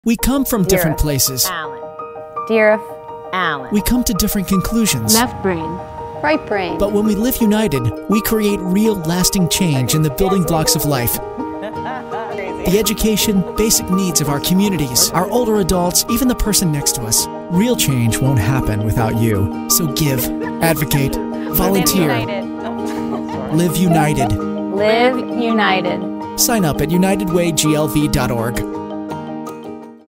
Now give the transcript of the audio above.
We come from different places. Allen. Deareth. Allen. We come to different conclusions. Left brain. Right brain. But when we live united, we create real, lasting change in the building blocks of life. The education, basic needs of our communities, our older adults, even the person next to us. Real change won't happen without you. So give, advocate, volunteer. Live united. Live united. Sign up at unitedwayglv.org.